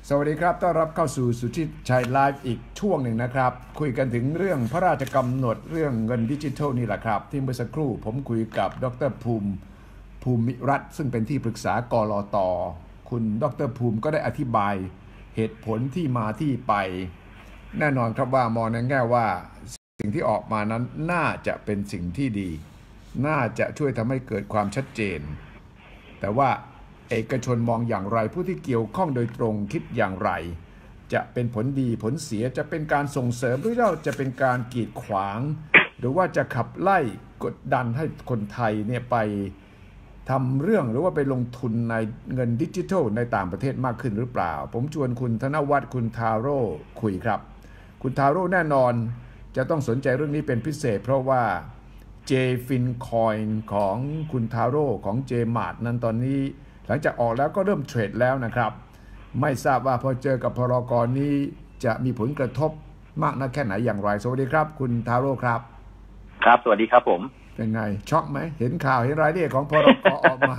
สวัสดีครับต้อนรับเข้าสู่สุทธิชัยไลฟ์อีกช่วงหนึ่งนะครับคุยกันถึงเรื่องพระราชกำหนดเรื่องเงินดิจิทัลนี่แหละครับที่เมื่อสักครู่ผมคุยกับดร.ภูมิรัตน์ซึ่งเป็นที่ปรึกษากลต.คุณดร.ภูมิก็ได้อธิบายเหตุผลที่มาที่ไปแน่นอนครับว่ามองในแง่ว่าสิ่งที่ออกมานั้นน่าจะเป็นสิ่งที่ดีน่าจะช่วยทำให้เกิดความชัดเจนแต่ว่าเอกชนมองอย่างไรผู้ที่เกี่ยวข้องโดยตรงคิดอย่างไรจะเป็นผลดีผลเสียจะเป็นการส่งเสริมหรือจะเป็นการกีดขวางหรือว่าจะขับไล่กดดันให้คนไทยเนี่ยไปทำเรื่องหรือว่าไปลงทุนในเงินดิจิทัลในต่างประเทศมากขึ้นหรือเปล่าผมชวนคุณธนวัฒน์คุณทาโร่คุยครับคุณทาโร่แน่นอนจะต้องสนใจเรื่องนี้เป็นพิเศษเพราะว่า JFinCoin ของคุณทาโร่ของ JMart นั้นตอนนี้หลังจากออกแล้วก็เริ่มเทรดแล้วนะครับไม่ทราบว่าพอเจอกับพรก.นี้จะมีผลกระทบมากน้อยแค่ไหนอย่างไรสวัสดีครับคุณทาโร่ครับครับสวัสดีครับผมเป็นไงช็อกไหมเห็นข่าวเห็นรายละเอียดของพรก.ออกมา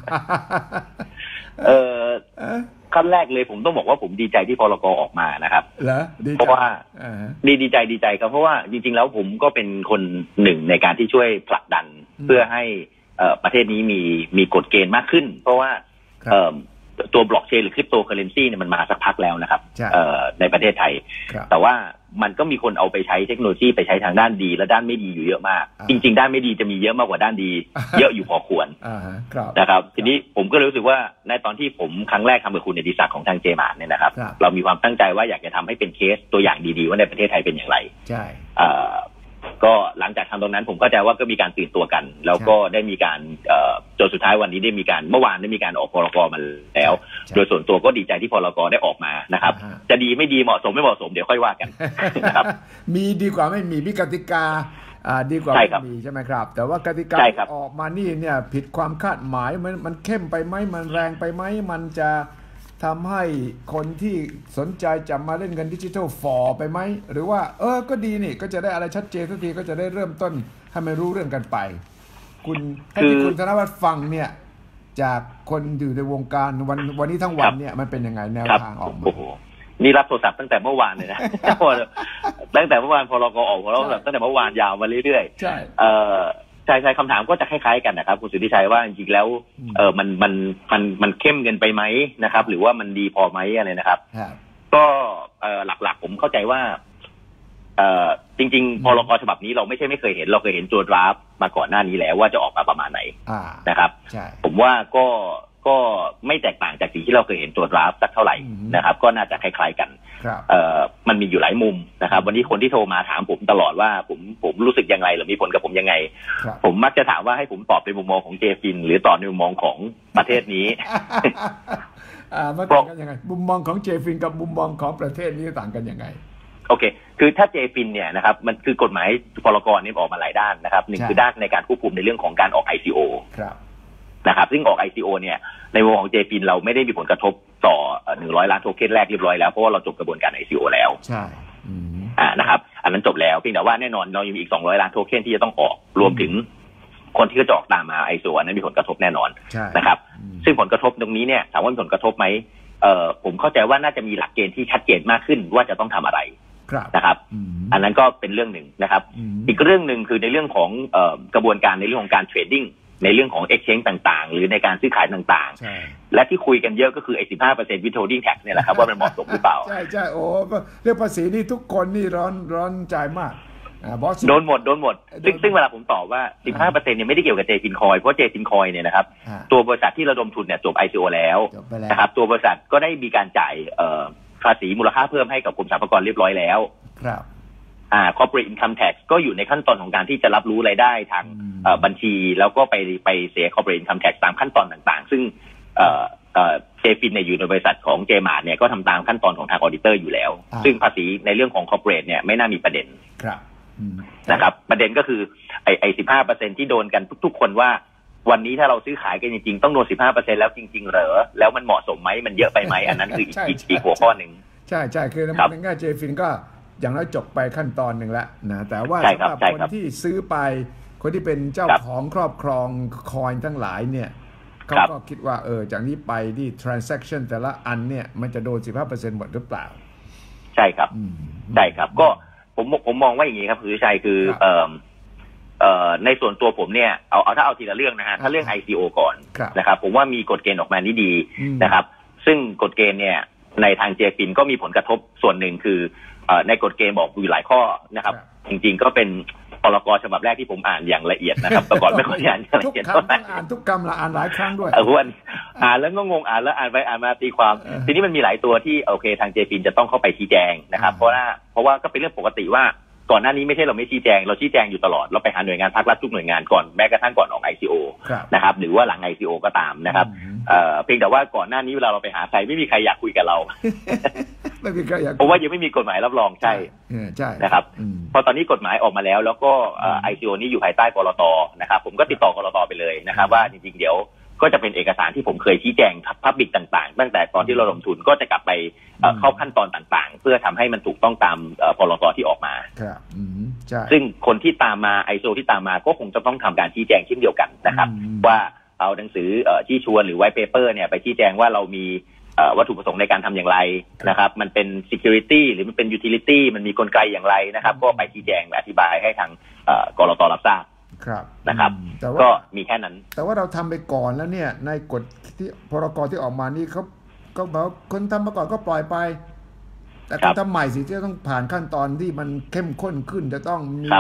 ขั้นแรกเลยผมต้องบอกว่าผมดีใจที่พรก.ออกมานะครับเพราะว่าดีใจครับเพราะว่าจริงๆแล้วผมก็เป็นคนหนึ่งในการที่ช่วยผลักดันเพื่อให้ประเทศนี้มีกฎเกณฑ์มากขึ้นเพราะว่าตัวบล็อกเชนหรือคริปโตเคอเรนซีเนี่ยมันมาสักพักแล้วนะครับในประเทศไทยแต่ว่ามันก็มีคนเอาไปใช้เทคโนโลยีไปใช้ทางด้านดีและด้านไม่ดีอยู่เยอะมากจริงๆด้านไม่ดีจะมีเยอะมากกว่าด้านดีเยอะอยู่พอควรนะครับทีนี้ผมก็รู้สึกว่าในตอนที่ผมครั้งแรกทำกับคุณอดิศักดิ์ของทางเจมาร์เนี่ยนะครับเรามีความตั้งใจว่าอยากจะทำให้เป็นเคสตัวอย่างดีๆว่าในประเทศไทยเป็นอย่างไรก็หลังจากทำตรงนั้นผมเข้าใจว่าก็มีการตื่นตัวกันแล้วก็ได้มีการจนสุดท้ายวันนี้ได้มีการเมื่อวานได้มีการออกพรก.มาแล้วโดยส่วนตัวก็ดีใจที่พรก.ได้ออกมานะครับจะดีไม่ดีเหมาะสมไม่เหมาะสมเดี๋ยวค่อยว่ากันนะครับมีดีกว่าไม่มีกติกาดีกว่าไม่มีใช่ไหมครับแต่ว่ากติกาออกมานี่เนี่ยผิดความคาดหมายมันเข้มไปไหมมันแรงไปไหมมันจะทำให้คนที่สนใจจะมาเล่นเงินดิจิทัลฝ่อไปไหมหรือว่าก็ดีนี่ก็จะได้อะไรชัดเจนทุกทีก็จะได้เริ่มต้นให้มันรู้เรื่องกันไปคุณให้ที่คุณธนวัฒน์ฟังเนี่ยจากคนอยู่ในวงการวันนี้ทั้งวันเนี่ยมันเป็นยังไงแนวทางออกมานี่รับโทรศัพท์ตั้งแต่เมื่อวานเลยนะตั้งแต่เมื่อวานพรก.ออกเราตั้งแต่เมื่อวานยาวมาเรื่อยๆใช่ใช่คำถามก็จะคล้ายๆกันนะครับคุณสุทธิชัยว่าจริงๆแล้วมันเข้มเกินไปไหมนะครับหรือว่ามันดีพอไหมอะไรนะครับก็หลักๆผมเข้าใจว่าจริงๆพรก.ฉบับนี้เราไม่เคยเห็นเราเคยเห็นตัวดราฟมาก่อนหน้านี้แล้วว่าจะออกมาประมาณไหนนะครับผมว่าก็ไม่แตกต่างจากสิ่งที่เราเคยเห็นตัวดราฟสักเท่าไหร่นะครับก็น่าจะคล้ายๆกันมันมีอยู่หลายมุมนะครับวันนี้คนที่โทรมาถามผมตลอดว่าผมรู้สึกยังไงหรือมีผลกับผมยังไงผมมักจะถามว่าให้ผมตอบในมุมมองของเจฟินหรือตอบในมุมมองของประเทศนี้มันต่างกันยังไงมุมมองของเจฟินกับมุมมองของประเทศนี้ต่างกันยังไงโอเคคือถ้าเจฟินเนี่ยนะครับมันคือกฎหมายพรก.นี้ออกมาหลายด้านนะครับหนึ่งคือด้านในการควบคุมในเรื่องของการออก ICO นะครับซึ่งออก ICO เนี่ยในวงของ JFIN เราไม่ได้มีผลกระทบต่อ100 ล้านโทเค็นแรกเรียบร้อยแล้วเพราะว่าเราจบกระบวนการ ICO แล้วใช่นะครับอันนั้นจบแล้วเพียงแต่ว่าแน่นอนเรายังมีอีก200 ล้านโทเค็นที่จะต้องออกรวมถึงคนที่จะออกตามมา ICO นั้นมีผลกระทบแน่นอนนะครับซึ่งผลกระทบตรงนี้เนี่ยถามว่ามีผลกระทบไหมผมเข้าใจว่าน่าจะมีหลักเกณฑ์ที่ชัดเจนมากขึ้นว่าจะต้องทำอะไรนะครับอันนั้นก็เป็นเรื่องหนึ่งนะครับอีกเรื่องหนึ่งคือในเรื่องของกระบวนการในเรื่องของการเทรดดิ้งในเรื่องของ exchange ต่างๆหรือในการซื้อขายต่างๆและที่คุยกันเยอะก็คือไอ้ 15% withholding tax เนี่ยแหละครับว่ามันเหมาะสมหรือเปล่าใช่โอ้เรื่องภาษีนี่ทุกคนนี่ร้อนใจมากโดนหมดซึ่งเวลาผมตอบว่า 15% เนี่ยไม่ได้เกี่ยวกับ JFinCoin เพราะ JFinCoin เนี่ยนะครับตัวบริษัทที่ระดมทุนเนี่ยจบ ICO แล้วนะครับตัวบริษัทก็ได้มีการจ่ายภาษีมูลค่าเพิ่มให้กับกรมสรรพากรเรียบร้อยแล้วครับcorporate income tax ก็อยู่ในขั้นตอนของการที่จะรับรู้รายได้ทางบัญชีแล้วก็ไปเสีย corporate income tax ตามขั้นตอนต่างๆซึ่งJFINเนี่ยอยู่ในบริษัทของ JMart เนี่ยก็ทำตามขั้นตอนของทาง auditor อยู่แล้วซึ่งภาษีในเรื่องของ corporate เนี่ยไม่น่ามีประเด็นนะครับประเด็นก็คือไอ้ 15% ที่โดนกันทุกๆคนว่าวันนี้ถ้าเราซื้อขายกันจริงๆต้องโดน 15% แล้วจริงๆเหรอแล้วมันเหมาะสมไหมมันเยอะไปไหมอันนั้นคืออีกหัวข้อนึงใช่คือในแง่ JFIN ก็อย่างน้อยจบไปขั้นตอนหนึ่งแล้วนะแต่ว่าสำหรับคนที่ซื้อไปคนที่เป็นเจ้าของครอบครองคอยทั้งหลายเนี่ยเขาก็คิดว่าจากนี้ไปที่ transaction แต่ละอันเนี่ยมันจะโดน 15% หมดหรือเปล่าใช่ครับใช่ครับก็ผมมองว่าอย่างนี้ครับคุณสุชัยคือในส่วนตัวผมเนี่ยถ้าเอาทีละเรื่องนะฮะถ้าเรื่อง ICO ก่อนนะครับผมว่ามีกฎเกณฑ์ออกมาที่ดีนะครับซึ่งกฎเกณฑ์เนี่ยในทางเจฟินก็มีผลกระทบส่วนหนึ่งคือในกฎเกณฑ์บอกอยู่หลายข้อนะครับจริงๆก็เป็นพรก.ฉบับแรกที่ผมอ่านอย่างละเอียดนะครับแต่ก่อนไม่ค่อยอ่านอย่างละเอียดเท่าไหร่อ่านทุกคำละอ่านหลายครั้งด้วยอ่านแล้วก็งงอ่านแล้วอ่านไปอ่านมาตีความทีนี้มันมีหลายตัวที่โอเคทางเจฟินจะต้องเข้าไปชี้แจงนะครับเพราะว่าก็เป็นเรื่องปกติว่าก่อนหน้านี้ไม่ใช่เราไม่ชี้แจงเราชี้แจงอยู่ตลอดเราไปหาหน่วยงานภาครัฐทุกหน่วยงานก่อนแม้กระทั่งก่อนออก ICO นะครับหรือว่าหลัง ICO ก็ตามนะครับเพียงแต่ว่าก่อนหน้านี้เวลาเราไปหาใครไม่มีใครอยากคุยกับเราไม่มีใครอยากเพราะว่ายังไม่มีกฎหมายรับรองใช่นะครับพอตอนนี้กฎหมายออกมาแล้วก็ICO นี้อยู่ภายใต้กลต.นะครับผมก็ติดต่อกลต.ไปเลยนะครับว่าจริงๆเดี๋ยวก็จะเป็นเอกสารที่ผมเคยชี้แจงพับบิกต่างๆตั้งแต่ตอนที่เราลงทุนก็จะกลับไปเข้าขั้นตอนต่างๆเพื่อทำให้มันถูกต้องตามพรก.ที่ออกมาซึ่งคนที่ตามมา ICO ที่ตามมาก็คงจะต้องทำการชี้แจงเช่นเดียวกันนะครับว่าเอาหนังสือชี้ชวนหรือ white paper เนี่ยไปชี้แจงว่าเรามีวัตถุประสงค์ในการทำอย่างไรนะครับมันเป็น security หรือมันเป็น utility มันมีกลไกอย่างไรนะครับก็ไปชี้แจงอธิบายให้ทางกลต.รับทราบนะครับก็มีแค่นั้นแต่ว่าเราทำไปก่อนแล้วเนี่ยในกฎที่พรก.ที่ออกมานี่เขาก็บอกคนทำมาก่อนก็ปล่อยไปแต่คนทำใหม่สิที่ต้องผ่านขั้นตอนที่มันเข้มข้นขึ้นจะต้องมี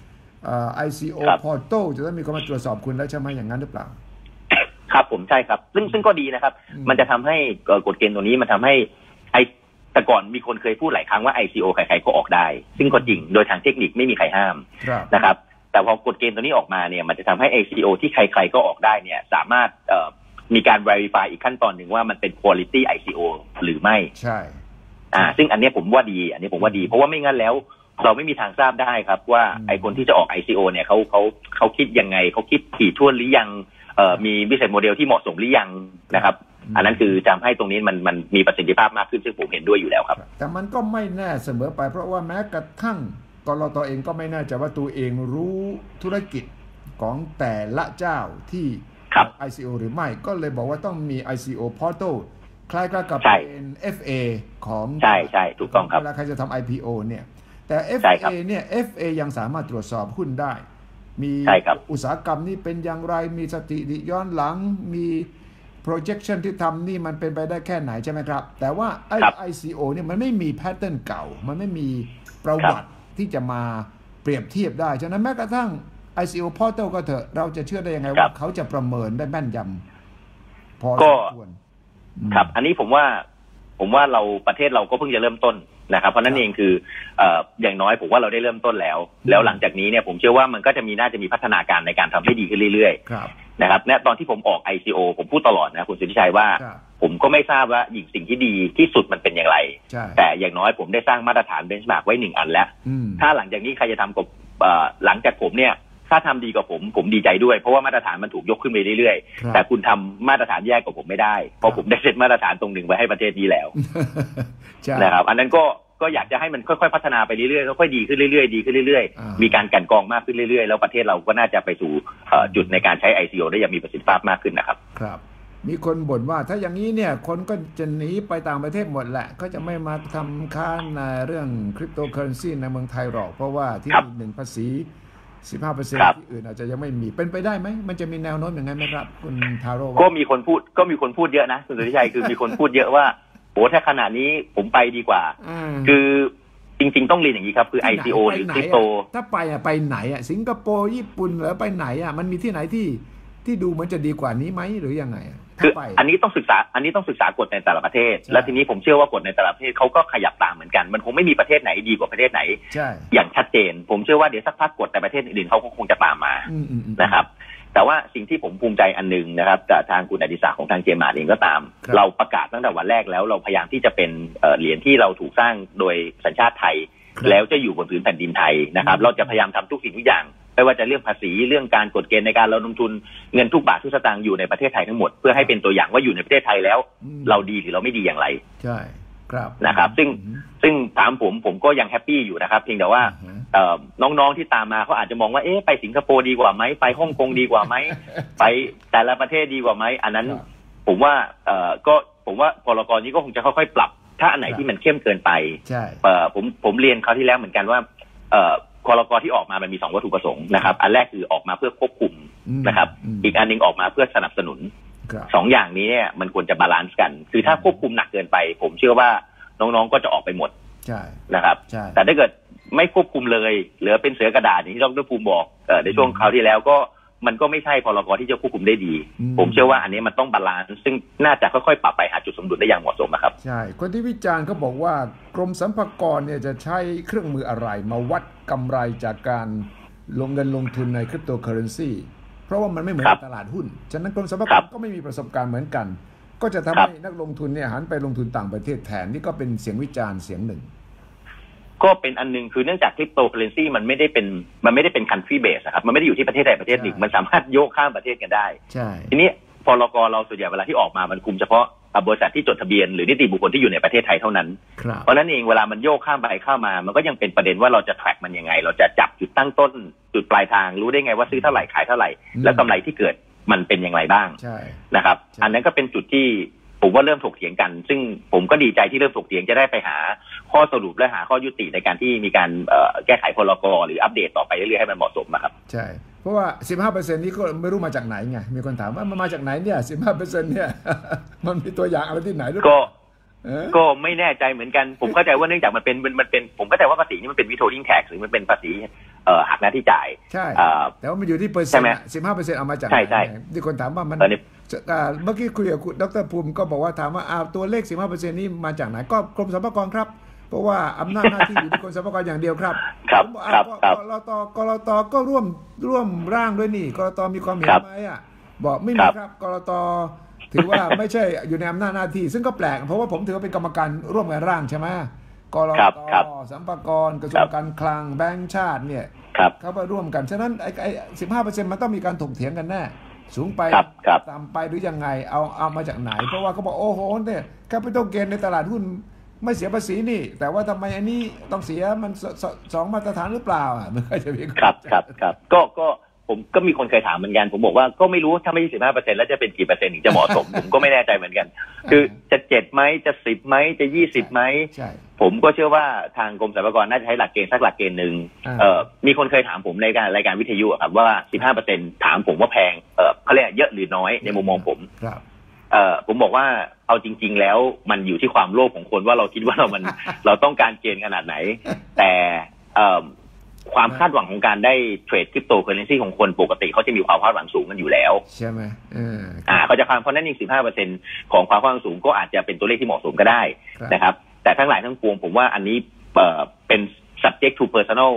ICO portal จะต้องมีคนมาตรวจสอบคุณแล้วใช่ไหมอย่างนั้นหรือเปล่าครับผมใช่ครับซึ่งก็ดีนะครับมันจะทำให้กฎเกณฑ์ตัวนี้มันทำให้แต่ก่อนมีคนเคยพูดหลายครั้งว่า ICO ใครๆก็ออกได้ซึ่งก็จริงโดยทางเทคนิคไม่มีใครห้ามนะครับแต่พอกฎเกณฑ์ตัวนี้ออกมาเนี่ยมันจะทำให้ ICO ที่ใครๆก็ออกได้เนี่ยสามารถมีการ verify อีกขั้นตอนหนึ่งว่ามันเป็น quality ICO หรือไม่ใช่ซึ่งอันนี้ผมว่าดีเพราะว่าไม่งั้นแล้วเราไม่มีทางทราบได้ครับว่าไอ้คนที่จะออก ICO เนี่ยเขาคิดยังไงเขาคิดถี่ถ้วนหรือยังมีบิสเนสโมเดลที่เหมาะสมหรือยังนะครับอันนั้นคือจำให้ตรงนี้มันมีประสิทธิภาพมากขึ้นซึ่งผมเห็นด้วยอยู่แล้วครับแต่มันก็ไม่แน่เสมอไปเพราะว่าแม้กระทั่งกลต.เองก็ไม่แน่ใจว่าตัวเองรู้ธุรกิจของแต่ละเจ้าที่ ICO หรือไม่ก็เลยบอกว่าต้องมี ICO portal คล้ายๆกับเป็น FA ของใช่ถูกต้องครับเวลาใครจะทำ IPO เนี่ยแต่ FA เนี่ย FA ยังสามารถตรวจสอบหุ้นได้มีอุตสาหกรรมนี่เป็นอย่างไรมีสถิติย้อนหลังมี projection ที่ทำนี่มันเป็นไปได้แค่ไหนใช่ไหมครับแต่ว่า ICO เนี่ยมันไม่มีแพทเทิร์นเก่ามันไม่มีประวัติที่จะมาเปรียบเทียบได้ฉะนั้นแม้กระทั่ง ICO portal ก็เถอะเราจะเชื่อได้ยังไงว่าเขาจะประเมินได้แม่นยำพอสมควรครับอันนี้ผมว่าเราประเทศเราก็เพิ่งจะเริ่มต้นนะครับเพราะนั่นเองคืออย่างน้อยผมว่าเราได้เริ่มต้นแล้วหลังจากนี้เนี่ยผมเชื่อว่ามันก็น่าจะมีพัฒนาการในการทำให้ดีขึ้นเรื่อยๆนะครับและตอนที่ผมออก ICO ผมพูดตลอดนะคุณสุทธิชัยว่าผมก็ไม่ทราบว่าสิ่งที่ดีที่สุดมันเป็นอย่างไรแต่อย่างน้อยผมได้สร้างมาตรฐานเบนช์มาร์กไว้1อันแล้วถ้าหลังจากนี้ใครจะทำกับหลังจากผมเนี่ยถ้าทำดีกว่าผมดีใจด้วยเพราะว่ามาตรฐานมันถูกยกขึ้นไปเรื่อยๆแต่คุณทำมาตรฐานแย่กว่าผมไม่ได้เพราะผมได้เซตมาตรฐานตรงหนึ่งไว้ให้ประเทศนี้แล้วนะครับอันนั้นก็อยากจะให้มันค่อยๆพัฒนาไปเรื่อยๆค่อยๆดีขึ้นเรื่อยๆดีขึ้นเรื่อยๆมีการกันกรองมากขึ้นเรื่อยๆแล้วประเทศเราก็น่าจะไปสู่จุดในการใช้ ICO ได้อย่างมีประสิทธิภาพมากขึ้นนะครับครับมีคนบ่นว่าถ้าอย่างนี้เนี่ยคนก็จะหนีไปต่างประเทศหมดแหละก็จะไม่มาทำค้านในเรื่องคริปโตเคอเรนซีในเมืองไทยหรอกเพราะว่าที่1ภาษี 15% ที่อื่นอาจจะยังไม่มีเป็นไปได้ไหมมันจะมีแนวโน้มอย่างนั้นไหมครับคุณทาโร่ก็มีคนพูดเยอะนะคุณสุทธิชัยคือมีคนพูดเยอะว่าโหถ้าขนาดนี้ผมไปดีกว่าคือจริงๆต้องเรียนอย่างนี้ครับคือ ICO หรือคริปโตถ้าไปไหนสิงคโปร์ญี่ปุ่นหรือไปไหนมันมีที่ไหนที่ดูมันจะดีกว่านี้ไหมหรือยังไงคืออันนี้ต้องศึกษากฎในแต่ละประเทศและทีนี้ผมเชื่อว่ากฎในแต่ละประเทศเขาก็ขยับตามเหมือนกันมันคงไม่มีประเทศไหนดีกว่าประเทศไหนอย่างชัดเจนผมเชื่อว่าเดี๋ยวสักพักกฎในประเทศอื่นเขาก็คงจะตามมานะครับแต่ว่าสิ่งที่ผมภูมิใจอันนึงนะครับจากทางคุณอดิศักดิ์ของทางเจมาร์เองก็ตามเราประกาศตั้งแต่วันแรกแล้วเราพยายามที่จะเป็นเหรียญที่เราถูกสร้างโดยสัญชาติไทยแล้วจะอยู่บนพื้นแผ่นดินไทยนะครับเราจะพยายามทำทุกสิ่งทุกอย่างไม่ว่าจะเรื่องภาษีเรื่องการกฎเกณฑ์ในการเราลงทุนเงินทุกบาททุกสตางค์อยู่ในประเทศไทยทั้งหมดเพื่อให้เป็นตัวอย่างว่าอยู่ในประเทศไทยแล้วเราดีหรือเราไม่ดีอย่างไรใช่คนะครับซึ่งถามผมก็ยังแฮปปี้อยู่นะครับเพียงแต่ว่าน้องๆที่ตามมาเขาอาจจะมองว่าไปสิงคโปร์ดีกว่าไหมไปฮ่องกงดีกว่าไหมไปแต่ละประเทศดีกว่าไหมอันนั้นผมว่าผมว่าพรกนี้ก็คงจะค่อยๆปรับถ้าอันไหนที่มันเข้มเกินไปผมเรียนคราวที่แล้วเหมือนกันว่าพรกที่ออกมามันมี2วัตถุประสงค์นะครับอันแรกคือออกมาเพื่อควบคุมนะครับอีกอันนึงออกมาเพื่อสนับสนุน2อย่างนี้เนี่ยมันควรจะบาลานซ์กันคือถ้าควบคุมหนักเกินไปผมเชื่อว่าน้องๆก็จะออกไปหมดนะครับแต่ถ้าเกิดไม่ควบคุมเลยเหลือเป็นเสือกระดาษอย่างที่ดร.ภูมิบอกในช่วงคราวที่แล้วก็มันก็ไม่ใช่พรกที่จะควบคุมได้ดีผมเชื่อว่าอันนี้มันต้องบาลานซ์ซึ่งน่าจะค่อยๆปรับไปหาจุดสมดุลได้อย่างเหมาะสมนะครับใช่คนที่วิจารณ์เขาบอกว่ากรมสรรพากรเนี่ยจะใช้เครื่องมืออะไรมาวัดกำไรจากการเงินลงทุนในคริปโตเคอเรนซีเพราะว่ามันไม่เหมือนตลาดหุ้นฉะนั้นกรมสรรพากรก็ไม่มีประสบการณ์เหมือนกันก็จะทำให้นักลงทุนเนี่ยหันไปลงทุนต่างประเทศแทนนี่ก็เป็นเสียงวิจารณ์เสียงหนึ่งก็เป็นอันนึงคือเนื่องจากคริปโตเคอเรนซีมันไม่ได้เป็นคันทรีเบสครับมันไม่ได้อยู่ที่ประเทศใดประเทศหนึ่งมันสามารถโยกข้ามประเทศกันได้ทีนี้พรกเราส่วนใหญ่เวลาที่ออกมามันคุมเฉพาะบริษัทที่จดทะเบียนหรือนิติบุคคลที่อยู่ในประเทศไทยเท่านั้นเพราะนั้นเองเวลามันโยกข้ามไปข้ามมามันก็ยังเป็นประเด็นว่าเราจะแทร็กมันยังไงเราจะจับจุดตั้งต้นจุดปลายทางรู้ได้ไงว่าซื้อเท่าไหร่ขายเท่าไหร่แล้วกำไรที่เกิดมันเป็นอย่างไรบ้างนะครับอันนั้นก็เป็นจุดที่ผมว่าเริ่มถกเถียงกันซึ่งผมก็ดีใจที่เริ่มถกเถียงจะได้ไปหาข้อสรุปและหาข้อยุติในการที่มีการแก้ไขพรกหรืออัปเดตต่อไปเรื่อยๆให้มันเหมาะสมนะครับใช่เพราะว่า 15% นี้ก็ไม่รู้มาจากไหนไงมีคนถามว่ามันมาจากไหนเนี่ย 15% เนี่ยมันมีตัวอย่างอะไรที่ไหนหรือเปล่าก็ไม่แน่ใจเหมือนกันผมเข้าใจว่าเนื่องจากมันเป็นผมเข้าใจว่าภาษีนี่มันเป็น withholding tax หรือมันเป็นภาษีหักหน้าที่จ่ายใช่แต่ว่ามันอยู่ที่เปอร์เซ็นต์ 15% เอามาจากไหนที่คนถามว่ามันเมื่อกี้คุยกับดร.ภูมิก็บอกว่าถามว่าตัวเลข 15% นี้มาจากไหนก็กรมสรรพากรครับเพราะว่าอำนาจหน้าที่อยู่ที่กรมสรรพากรอย่างเดียวครับกรตก็ร่วมร่างด้วยนี่กรตมีความเห็นไหมบอกไม่มีครับกรตถือว่าไม่ใช่อยู่ในอำนาจหน้าที่ซึ่งก็แปลกเพราะว่าผมถือว่าเป็นกรรมการร่วมกันร่างใช่ไหมกรตสรรพากรกระทรวงการคลังแบงก์ชาติเนี่ยเขาไปร่วมกันฉะนั้นไอ้ 15% มันต้องมีการถกเถียงกันแน่สูงไปต่ำไปหรือยังไงเอามาจากไหนเพราะว่าเขาบอกโอ้โหเนี่ยแคปิตอลเกนในตลาดหุ้นไม่เสียภาษีนี่แต่ว่าทำไมอันนี้ต้องเสียมัน2 มาตรฐานหรือเปล่ามันก็จะมีครับก็ผมก็มีคนเคยถามเหมือนกันผมบอกว่าก็ไม่รู้ถ้าไม่ใช่ 15% แล้วจะเป็นกี่เปอร์เซ็นต์ถึงจะเหมาะสมผมก็ไม่แน่ใจเหมือนกันคือจะ7ไหมจะ10ไหมจะ20ไหมผมก็เชื่อว่าทางกรมสรรพากรน่าจะใช้หลักเกณฑ์สักหลักเกณฑ์นึงมีคนเคยถามผมในรายการวิทยุครับว่า 15% ถามผมว่าแพงเขาเรียกเยอะหรือน้อยในมุมมองผมผมบอกว่าเอาจริงๆแล้วมันอยู่ที่ความโลภของคนว่าเราคิดว่าเราต้องการเกณฑ์ขนาดไหนแต่ความคาดหวังของการได้เทรดคริปโตเคอเรนซีของคนปกติเขาจะมีความคาดหวังสูงกันอยู่แล้วใช่ไหมเขาจะเพราะนั้นเอง 15% ของความคาดหวังสูงก็อาจจะเป็นตัวเลขที่เหมาะสมก็ได้นะครับแต่ทั้งหลายทั้งปวงผมว่าอันนี้เป็น subject to personal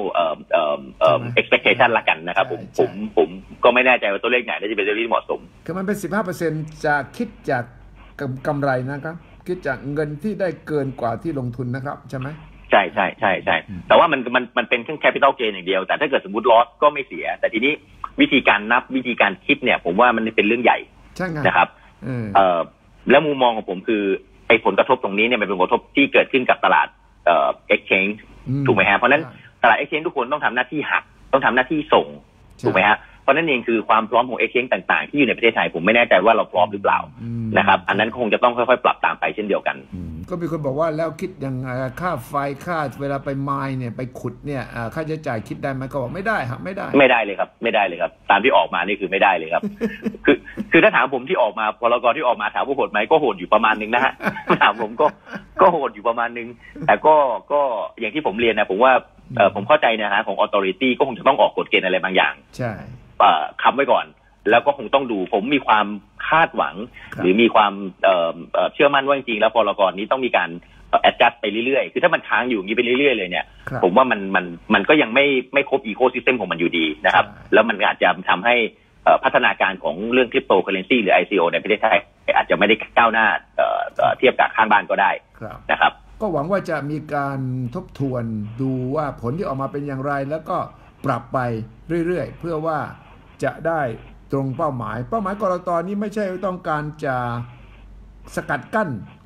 expectation ละกันนะครับผมก็ไม่แน่ใจว่าตัวเลขไหนจะเป็นตัวเลขที่เหมาะสมคือมันเป็น 15% จะคิดจากกำไรนะครับคิดจากเงินที่ได้เกินกว่าที่ลงทุนนะครับใช่ไหมใช่แต่ว่ามันเป็นแค่ capital gain อย่างเดียวแต่ถ้าเกิดสมมติ loss ก็ไม่เสียแต่ทีนี้วิธีการนับวิธีการคิดเนี่ยผมว่ามันเป็นเรื่องใหญ่นะครับแล้วมุมมองของผมคือไอ้ผลกระทบตรงนี้เนี่ยมันเป็นผลกระทบที่เกิดขึ้นกับตลาดexchange ถูกไหมฮะเพราะนั้นตลาด exchange ทุกคนต้องทำหน้าที่หักต้องทำหน้าที่ส่งถูกไหมฮะเพราะนั่นเองคือความพร้อมของ exchange ต่างๆที่อยู่ในประเทศไทยผมไม่แน่ใจว่าเราพร้อมหรือเปล่านะครับอันนั้นคงจะต้องค่อยๆปรับตามไปเช่นเดียวกันก็มีคนบอกว่าแล้วคิดยังไงค่าไฟค่าเวลาไปไมน์เนี่ยไปขุดเนี่ยค่าใช้จ่ายคิดได้ไหมก็บอกไม่ได้ครับไม่ได้เลยครับตามที่ออกมานี่คือไม่ได้เลยครับคือถ้าถามผมที่ออกมาพรกที่ออกมาถามว่าโหดไหมก็โหดอยู่ประมาณนึงนะฮะถามผมก็โหดอยู่ประมาณนึงแต่ก็อย่างที่ผมเรียนนะผมว่าผมเข้าใจนะฮะของ authority ก็คงจะต้องออกกฎเกณฑ์อะไรบางอย่างใช่ค้ำไว้ก่อนแล้วก็คงต้องดูผมมีความคาดหวังหรือมีความเชื่อมั่นว่าจริงๆแล้วพรกนี้ต้องมีการadjust ไปเรื่อยๆคือถ้ามันค้างอยู่อย่างนี้ไปเรื่อยๆเลยเนี่ยผมว่ามันก็ยังไม่ครบ ecosystem ของมันอยู่ดีนะครับแล้วมันอาจจะทำให้พัฒนาการของเรื่องคริปโตเคอเรนซีหรือ ICO ในประเทศไทยอาจจะไม่ได้ก้าวหน้าเทียบกับข้างบ้านก็ได้นะครับก็หวังว่าจะมีการทบทวนดูว่าผลที่ออกมาเป็นอย่างไรแล้วก็ปรับไปเรื่อยๆเพื่อว่าจะได้ตรงเป้าหมายกลตนี้ไม่ใช่ต้องการจะสกัดกั้น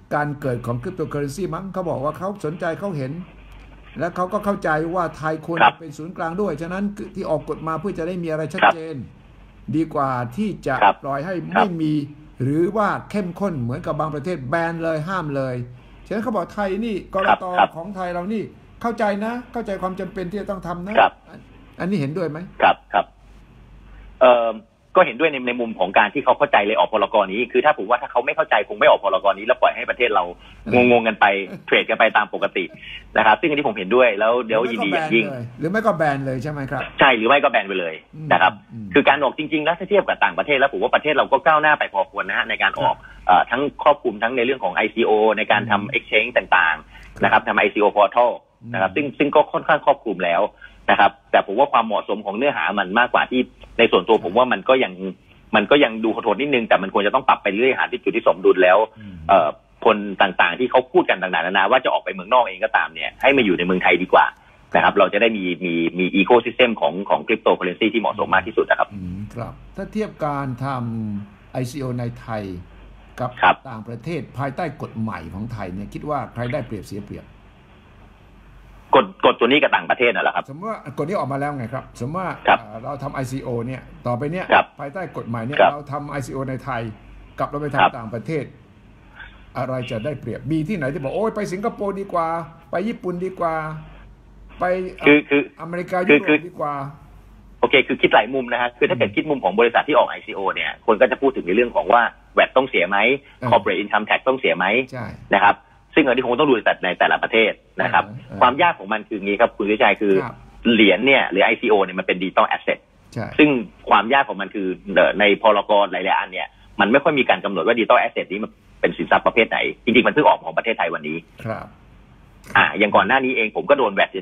การเกิดของคริปโตเคอเรนซีมั้งเขาบอกว่าเขาสนใจเขาเห็นและเขาก็เข้าใจว่าไทยควรจะเป็นศูนย์กลางด้วยฉะนั้นที่ออกกฎมาเพื่อจะได้มีอะไรชัดเจนดีกว่าที่จะปล่อยให้ไม่มีหรือว่าเข้มข้นเหมือนกับบางประเทศแบนเลยห้ามเลยฉะนั้นเขาบอกไทยนี่กรต.ของไทยเรานี่เข้าใจนะเข้าใจความจำเป็นที่จะต้องทำนะอันนี้เห็นด้วยไหมครับก็เห็นด้วยในมุมของการที่เขาเข้าใจเลยออกพรกนี้คือถ้าผมว่าถ้าเขาไม่เข้าใจคงไม่ออกพรกนี้แล้วปล่อยให้ประเทศเรางงกันไปเทรดกันไปตามปกตินะครับซึ่งอันนี้ผมเห็นด้วยแล้วเดี๋ยวยินดีอย่างยิ่งหรือไม่ก็แบนเลยใช่ไหมครับใช่หรือไม่ก็แบนไปเลยนะครับคือการออกจริงๆแล้วถ้าเทียบกับต่างประเทศแล้วผมว่าประเทศเราก็ก้าวหน้าไปพอควรนะฮะในการออกทั้งครอบคลุมทั้งในเรื่องของ ICO ในการทำ exchange ต่างๆนะครับทำ ICO portal นะครับซึ่งก็ค่อนข้างครอบคลุมแล้วนะครับแต่ผมว่าความเหมาะสมของเนื้อหามันมากกว่าที่ในส่วนตัวผมว่ามันก็ยังดูโหดนิดนึงแต่มันควรจะต้องปรับไปเรื่อยหาที่จุดที่สมดุลแล้วคนต่างๆที่เขาพูดกันต่างๆนานาว่าจะออกไปเมืองนอกเองก็ตามเนี่ยให้มาอยู่ในเมืองไทยดีกว่านะครับเราจะได้มีอีโคซิสเต็มของคริปโตเคอเรนซีที่เหมาะสมมากที่สุดนะครับครับถ้าเทียบการทำ ICO ในไทยกับต่างประเทศภายใต้กฎใหม่ของไทยเนี่ยคิดว่าใครได้เปรียบเสียเปรียบกฎตัวนี้กับต่างประเทศน่ะเหรอครับสมมติว่ากฎนี้ออกมาแล้วไงครับสมมติว่าเราทำ ICO เนี่ยต่อไปเนี่ยภายใต้กฎหมายเนี่ยเราทำ ICO ในไทยกับเราไปทำต่างประเทศอะไรจะได้เปรียบมีที่ไหนที่บอกโอ้ยไปสิงคโปร์ดีกว่าไปญี่ปุ่นดีกว่าไปคืออเมริกายุโรปดีกว่าโอเคคือคิดหลายมุมนะฮะคือถ้าเกิดคิดมุมของบริษัทที่ออก ICO เนี่ยคนก็จะพูดถึงในเรื่องของว่าแวตต้องเสียไหม corporate income tax ต้องเสียไหมนะครับซึ่งอันนี้คงต้องดูในแต่ละประเทศนะครับความยากของมันคืองี้ครับคุณวิชัยคือเหรียญเนี่ยหรือ ICO เนี่ยมันเป็นดิจิตอลแอสเซทซึ่งความยากของมันคือในพรกหลายๆอันเนี่ยมันไม่ค่อยมีการกำหนดว่าดิจิตอลแอสเซทนี้มันเป็นสินทรัพย์ประเภทไหนจริงๆมันเพิ่งออกของประเทศไทยวันนี้อย่างก่อนหน้านี้เองผมก็โดนแวต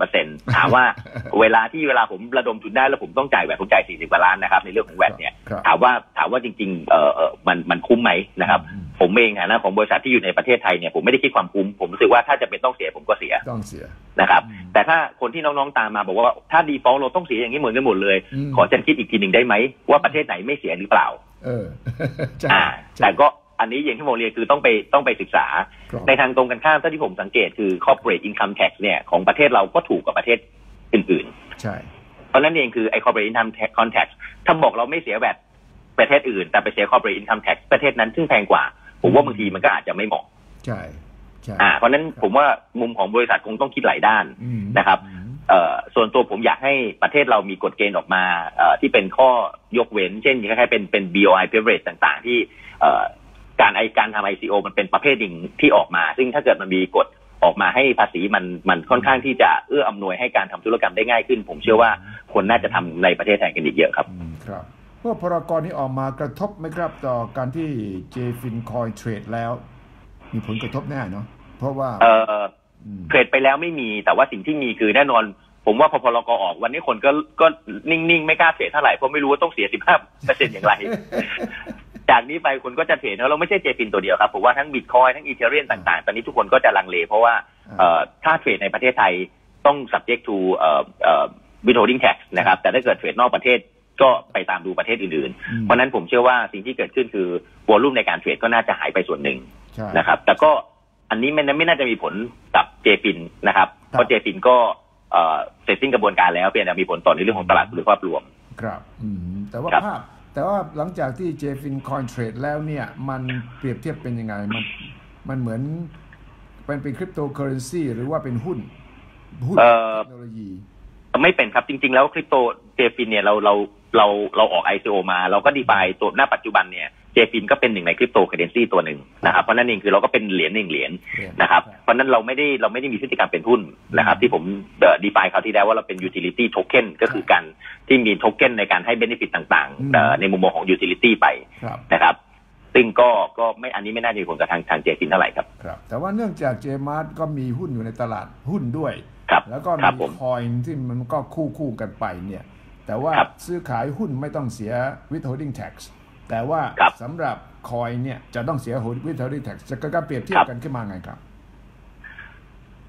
7% ถามว่าเวลาผมระดมทุนได้แล้วผมต้องจ่ายแวตผมจ่าย40 กว่าล้านนะครับในเรื่องของแวตเนี่ยถามว่าจริงๆมันคุ้มไหมนะครับผมเองนะของบริษัทที่อยู่ในประเทศไทยเนี่ยผมไม่ได้คิดความคุ้มผมรู้สึกว่าถ้าจะเป็นต้องเสียผมก็เสียนะครับแต่ถ้าคนที่น้องๆตามมาบอกว่าถ้าดีฟอลต์เราต้องเสียอย่างนี้เหมือนกันหมดเลยขอฉันคิดอีกทีหนึ่งได้ไหมว่าประเทศไหนไม่เสียหรือเปล่าแต่ก็อันนี้อย่างที่ผมเรียนคือต้องไปศึกษาในทางตรงกันข้ามที่ผมสังเกตคือ corporate income tax เนี่ยของประเทศเราก็ถูกกว่าประเทศอื่นๆใช่เพราะนั้นเองคือไอ้ corporate income tax ถ้าบอกเราไม่เสียแบบประเทศอื่นแต่ไปเสีย corporate income tax ประเทศนั้นซึ่งแพงกว่าผมว่าบางทีมันก็อาจจะไม่เหมาะใช่เพราะนั้นผมว่ามุมของบริษัทคงต้องคิดหลายด้านนะครับส่วนตัวผมอยากให้ประเทศเรามีกฎเกณฑ์ออกมาที่เป็นข้อยกเว้นเช่นคล้ายๆเป็น BOI privilege ต่างๆที่การทำ ICO มันเป็นประเภทหนึ่งที่ออกมาซึ่งถ้าเกิดมันมีกฎออกมาให้ภาษีมันค่อนข้างที่จะเอื้ออำนวยให้การทำธุรกรรมได้ง่ายขึ้นผมเชื่อว่าคนน่าจะทำในประเทศไทยกันอีกเยอะครับครับพวกพรกนี้ออกมากระทบไหมครับต่อการที่ JFIN Coin เทรดแล้วมีผลกระทบแน่เนาะเพราะว่าเทรดไปแล้วไม่มีแต่ว่าสิ่งที่มีคือแน่นอนผมว่าพอพรกออกวันนี้คนก็นิ่งๆไม่กล้าเทรดเท่าไหร่เพราะไม่รู้ว่าต้องเสีย 15% อย่างไรจากนี้ไปคุณก็จะเทรดแล้วเราไม่ใช่เจฟินตัวเดียวครับผมว่าทั้งบิตคอยทั้งอีเธเรียมต่างๆตอนนี้ทุกคนก็จะลังเลเพราะว่าถ้าเทรดในประเทศไทยต้อง subject to withholding tax นะครับแต่ถ้าเกิดเทรดนอกประเทศก็ไปตามดูประเทศอื่นๆเพราะนั้นผมเชื่อว่าสิ่งที่เกิดขึ้นคือวอลลุ่มในการเทรดก็น่าจะหายไปส่วนหนึ่งนะครับแต่ก็อันนี้ไม่น่าจะมีผลกับเจฟินนะครับเพราะเจฟินก็เสร็จสิ้นกระบวนการแล้วเพียงแต่มีผลต่อในเรื่องของตลาดหรือภาพรวมครับแต่ว่าหลังจากที่ JFIN Coin Trade แล้วเนี่ยมันเปรียบเทียบเป็นยังไงมันเหมือนเป็นคริปโตเคอเรนซีหรือว่าเป็นหุ้นเทคโนโลยีไม่เป็นครับจริงๆแล้วคริปโต JFIN เนี่ยเราออก ICO มาเราก็ดีไฟตัวหน้าปัจจุบันเนี่ย JFIN ก็เป็นหนึ่งในคริปโตเคอเรนซีตัวหนึ่งนะครับเพราะนั่นเองคือเราก็เป็นเหรียญหนึ่งเหรียญนะครับเพราะนั้นเราไม่ได้มีพฤติกรรมเป็นหุ้นนะครับที่ผมดีไฟคราวที่แล้วว่าเราเป็น utility token ก็คือการที่มีโทเค็นในการให้ benefit ต่างๆในมุมมองของ utility ไปนะครับซึ่งก็ไม่อันนี้ไม่น่าจะมีผลกับทาง JFIN เท่าไหร่ครับแต่ว่าเนื่องจาก JMart ก็มีหุ้นอยู่ในตลาดหุ้นด้วยแล้วก็มีคอยน์ที่มันก็คู่กันไปเนี่ยแต่ว่าซื้อขายหุ้นไม่ต้องเสีย withholding tax แต่ว่าสำหรับคอยน์เนี่ยจะต้องเสีย withholding tax จะก็เปรียบเทียบกันขึ้นมาไงครับ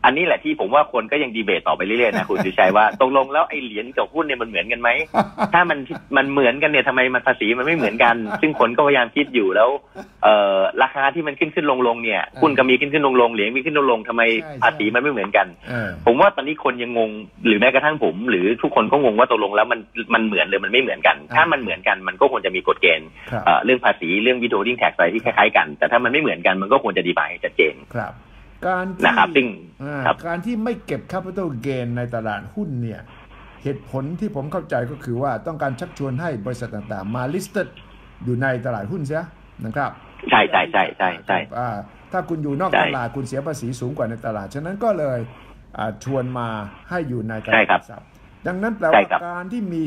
อันนี้แหละที่ผมว่าคนก็ยังดีเบตต่อไปเรื่อยๆนะคุณสุชัยว่าตกลงแล้วไอ้เหรียญกับหุ้นเนี่ยมันเหมือนกันไหม ถ้ามันเหมือนกันเนี่ยทำไมมันภาษีมันไม่เหมือนกัน ซึ่งคนก็พยายามคิดอยู่แล้วราคาที่มันขึ้นลงเนี่ยหุ้นก็มีขึ้นลงเหรียญมีขึ้นลงทำไมภาษีมันไม่เหมือนกันผมว่าตอนนี้คนยังงงหรือแม้กระทั่งผมหรือทุกคนก็งงว่าตกลงแล้วมันเหมือนหรือมันไม่เหมือนกันถ้ามันเหมือนกันมันก็ควรจะมีกฎเกณฑ์เรื่องภาษีเรื่อง withholding tax อะไรที่คล้ายๆกันแต่ถ้ามันไม่เหมือนกันมันก็ควรจะดีไฟให้ชัดเจนการที่ไม่เก็บ capital gain ในตลาดหุ้นเนี่ยเหตุผลที่ผมเข้าใจก็คือว่าต้องการชักชวนให้บริษัทต่างๆมา listed อยู่ในตลาดหุ้นเสียนะครับใช่ถ้าคุณอยู่นอกตลาดคุณเสียภาษีสูงกว่าในตลาดฉะนั้นก็เลยชวนมาให้อยู่ในตลาดหลักทรัพย์ดังนั้นแปลว่าการที่มี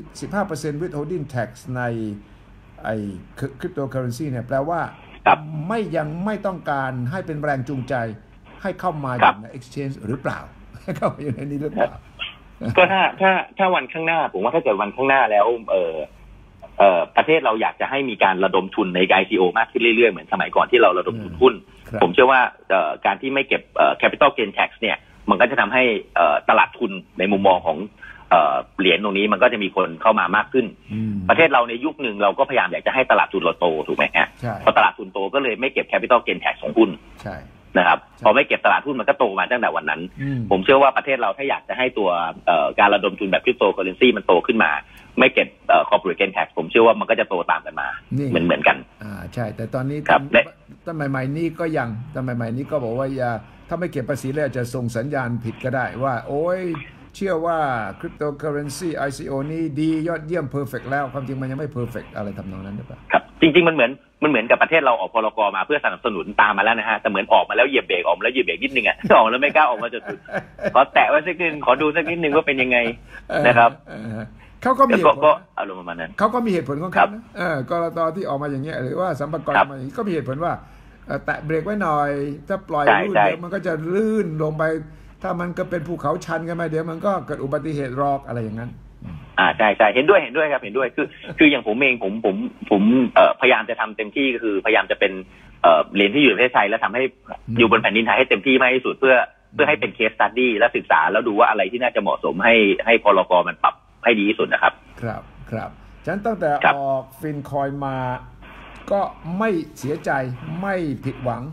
15% withholding tax ในไอ้ cryptocurrency เนี่ยแปลว่ายังไม่ต้องการให้เป็นแรงจูงใจให้เข้ามาอยู่ใน exchange หรือเปล่าให้เข้ามาอยู่ในนี้หรือเปล่าก็ถ้าวันข้างหน้าผมว่าถ้าเกิดวันข้างหน้าแล้วประเทศเราอยากจะให้มีการระดมทุนใน ICO มากขึ้นเรื่อยๆเหมือนสมัยก่อนที่เราระดมทุนหุ้นผมเชื่อว่าการที่ไม่เก็บcapital gain tax เนี่ยมันก็จะทำให้ตลาดทุนในมุมมองของเหรียญตรงนี้มันก็จะมีคนเข้ามามากขึ้นประเทศเราในยุคหนึ่งเราก็พยายามอยากจะให้ตลาดทุนเราโตถูกไหมฮะพอตลาดทุนโตก็เลยไม่เก็บ capital gain tax ของหุ้นนะครับพอไม่เก็บตลาดหุ้นมันก็โตมาตั้งแต่วันนั้นผมเชื่อว่าประเทศเราถ้าอยากจะให้ตัวการระดมทุนแบบคริปโตเคอเรนซีมันโตขึ้นมาไม่เก็บcorporate gain tax ผมเชื่อว่ามันก็จะโตตามกันมาเหมือนกันใช่แต่ตอนนี้ตั้งใหม่ๆนี้ก็ยังตั้งใหม่ๆนี้ก็บอกว่าอย่าถ้าไม่เก็บภาษีแล้วจะส่งสัญญาณผิดก็ได้ว่าโอ้ยเชื่อว่า cryptocurrency ICO นี้ดียอดเยี่ยม perfect แล้วความจริงมันยังไม่ perfect อะไรทำนองนั้นหรือเปล่าครับจริงๆมันเหมือนกับประเทศเราออกพรกมาเพื่อสนับสนุนตามมาแล้วนะฮะแต่เหมือนออกมาแล้วเหยียบเบรกออกมาแล้วเหยียบเบรกนิดนึงอ่ะออกแล้วไม่กล้าออกมาจนสุดขอแตะไว้สักนิดขอดูสักนิดนึงว่าเป็นยังไงนะครับเขาก็มีก็อารมณ์ประมาณนั้นเขาก็มีเหตุผลของเขากรต.ที่ออกมาอย่างเงี้ยหรือว่าสรรพากรมาอย่างนี้ก็มีเหตุผลว่าแตะเบรกไว้หน่อยถ้าปล่อยลื่นเดี๋ยวมันก็จะลื่นลงไปถ้ามันก็เป็นภูเขาชันกันไปเดี๋ยวมันก็เกิดอุบัติเหตุรอกอะไรอย่างนั้นใช่เห็นด้วยครับเห็นด้วยคืออย่างผมเองผมพยายามจะทำเต็มที่ก็คือพยายามจะเป็นเหรียญที่อยู่ในประเทศไทยแล้วทำให้อยู่บนแผ่นดินไทยให้เต็มที่มากที่สุดเพื่อให้เป็นเคสสตั๊ดดี้และศึกษาแล้วดูว่าอะไรที่น่าจะเหมาะสมให้พรกมันปรับให้ดีที่สุดนะครับครับฉะนั้นตั้งแต่ออกฟินคอยมาก็ไม่เสียใจไม่ผิดหวัง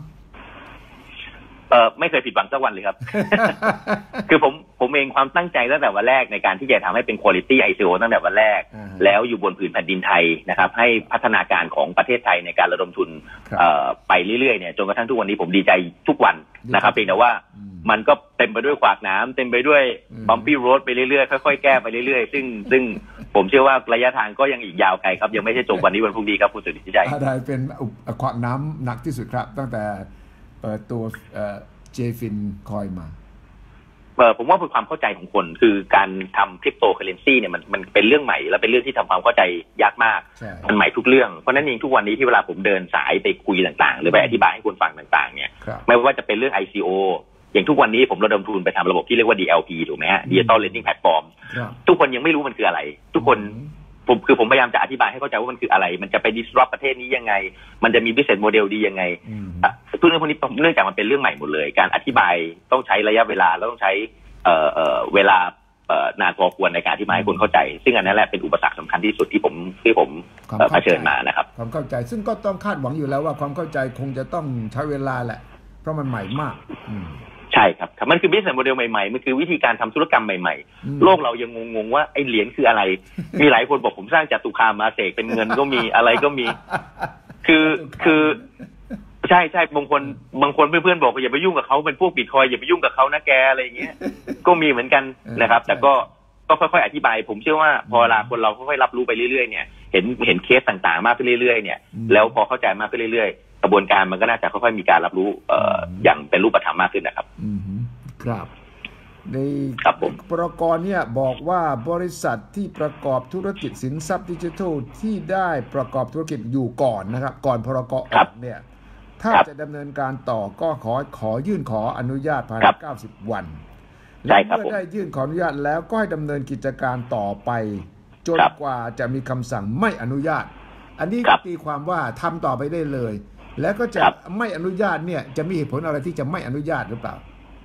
ไม่เคยผิดหวังสักวันเลยครับ คือผมเองความตั้งใจตั้งแต่วันแรกในการที่จะทำให้เป็น quality ICO ตั้งแต่วันแรกแล้วอยู่บนผืนแผ่นดินไทยนะครับให้พัฒนาการของประเทศไทยในการระดมทุนไปเรื่อยๆเนี่ยจนกระทั่งทุกวันนี้ผมดีใจทุกวันนะครับเพียงแต่ว่ามันก็เต็มไปด้วยขวากน้ำเต็มไปด้วยบัมปี้โรดไปเรื่อยๆค่อยๆแก้ไปเรื่อยๆซึ่งผมเชื่อว่าระยะทางก็ยังอีกยาวไกลครับยังไม่ใช่จบวันนี้วันพรุ่งนี้ครับคุณสุทธิชัยอะไรเป็นขวากน้ำหนักที่สุดครับตั้งแต่เปิดตัวเจฟินคอยมาผมว่าเป็นความเข้าใจของคนคือการทำคริปโตเคอเรนซีเนี่ยมันเป็นเรื่องใหม่และเป็นเรื่องที่ทำความเข้าใจยากมากมันใหม่ทุกเรื่องเพราะนั้นเองทุกวันนี้ที่เวลาผมเดินสายไปคุยต่างๆหรือไปอธิบายให้คนฟังต่างๆเนี่ยไม่ว่าจะเป็นเรื่อง ICO อย่างทุกวันนี้ผมระดมทุนไปทำระบบที่เรียกว่า DLP ถูกไหมฮะ Digital Lending Platform ทุกคนยังไม่รู้มันคืออะไรทุกคนผมพยายามจะอธิบายให้เข้าใจว่ามันคืออะไรมันจะไป disrupt ประเทศนี้ยังไงมันจะมี business model ดียังไงทุกเรื่องพวกนี้เนื่องจากมันเป็นเรื่องใหม่หมดเลยการอธิบายต้องใช้ระยะเวลาแล้วต้องใช้เวลานานพอควรในการอธิบายให้คนเข้าใจซึ่งอันนั้นแหละเป็นอุปสรรคสำคัญที่สุดที่ผมเผชิญมานะครับความเข้าใจซึ่งก็ต้องคาดหวังอยู่แล้วว่าความเข้าใจคงจะต้องใช้เวลาแหละเพราะมันใหม่มากใช่ครับมันคือ business model ใหม่ๆมันคือวิธีการทำธุรกรรมใหม่ๆโลกเรายังงงว่าไอ้เหรียญคืออะไรมีหลายคนบอกผมสร้างจตุคามมาเสกเป็นเงินก็มีอะไรก็มีคือใช่บางคนเพื่อนๆบอกอย่าไปยุ่งกับเขาเป็นพวกบิตคอยอย่าไปยุ่งกับเขานะแกอะไรอย่างเงี้ยก็มีเหมือนกันนะครับแต่ก็ค่อยๆอธิบายผมเชื่อว่าพอเวลาคนเราค่อยๆรับรู้ไปเรื่อยๆเนี่ยเห็นเคสต่างๆมากขึ้นเรื่อยๆเนี่ยแล้วพอเข้าใจมากขึ้นเรื่อยๆกระบวนการมันก็น่าจะค่อยๆมีการรับรู้อย่างเป็นรูปธรรมมากขึ้นนะครับครับในพรกเนี่ยบอกว่าบริษัทที่ประกอบธุรกิจสินทรัพย์ดิจิทัลที่ได้ประกอบธุรกิจอยู่ก่อนนะครับก่อนพรกออกเนี่ยถ้าจะดำเนินการต่อก็ขอยื่นขออนุญาตภายใน90 วันและเมื่อได้ยื่นขออนุญาตแล้วก็ให้ดำเนินกิจการต่อไปจนกว่าจะมีคำสั่งไม่อนุญาตอันนี้ตีความว่าทำต่อไปได้เลยแล้วก็จะไม่อนุญาตเนี่ยจะมีเหตุผลอะไรที่จะไม่อนุญาตหรือเปล่า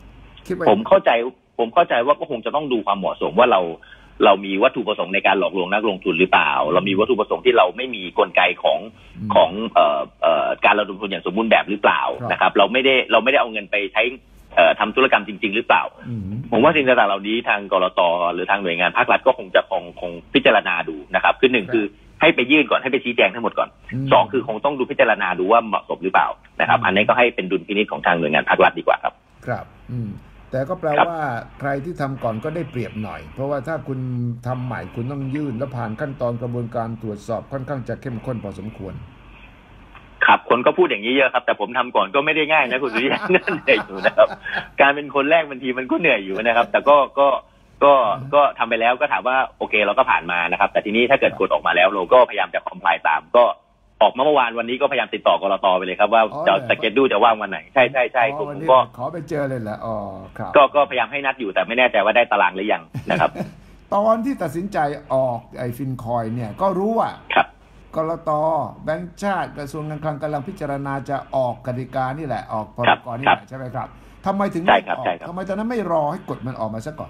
ผมเข้าใจว่าก็คงจะต้องดูความเหมาะสมว่าเรามีวัตถุประสงค์ในการหลอกลวงนักลงทุนหรือเปล่าเรามีวัตถุประสงค์ที่เราไม่มีกลไกของการระดมทุนอย่างสมบูรณ์แบบหรือเปล่านะครับเราไม่ได้เอาเงินไปใช้ทำธุรกรรมจริงๆหรือเปล่าผมว่าสิ่งต่างๆเหล่านี้ทางกลต.หรือทางหน่วยงานภาครัฐก็คงพิจารณาดูนะครับคือ1คือให้ไปยื่นก่อนให้ไปชี้แจงทั้งหมดก่อน2คือคงต้องดูพิจารณาดูว่าเหมาะสมหรือเปล่านะครับอันนี้ก็ให้เป็นดุลพินิจของทางหน่วยงานภาครัฐดีกว่าครับครับแต่ก็แปลว่าใครที่ทำก่อนก็ได้เปรียบหน่อยเพราะว่าถ้าคุณทำใหม่คุณต้องยื่นและผ่านขั้นตอนกระบวนการตรวจสอบค่อนข้างจะเข้มข้นพอสมควรครับคนก็พูดอย่างนี้เยอะครับแต่ผมทำก่อนก็ไม่ได้ง่ายนะคุณสุริยะเหนื่อยอยู่นะครับการเป็นคนแรกบางทีมันก็เหนื่อยอยู่นะครับแต่ก็ทำไปแล้วก็ถามว่าโอเคเราก็ผ่านมานะครับแต่ทีนี้ถ้าเกิดกฎออกมาแล้วเราก็พยายามจะคอมพลายตามก็ออกมาเมื่อวานวันนี้ก็พยายามติดต่อกลต.ไปเลยครับว่าจะสเกจดูจะว่างวันไหนใช่ผมก็ขอไปเจอเลยแหละครับก็พยายามให้นัดอยู่แต่ไม่แน่ใจว่าได้ตารางหรือยังนะครับตอนที่ตัดสินใจออกไอ้ฟินคอยเนี่ยก็รู้ว่ากลต.แบงก์ชาติกระทรวงการคลังกำลังพิจารณาจะออกกติกานี่แหละออกพรก.นี่แหละใช่ไหมครับทำไมถึงไม่ออกทำไมตอนนั้นไม่รอให้กฎมันออกมาซะก่อน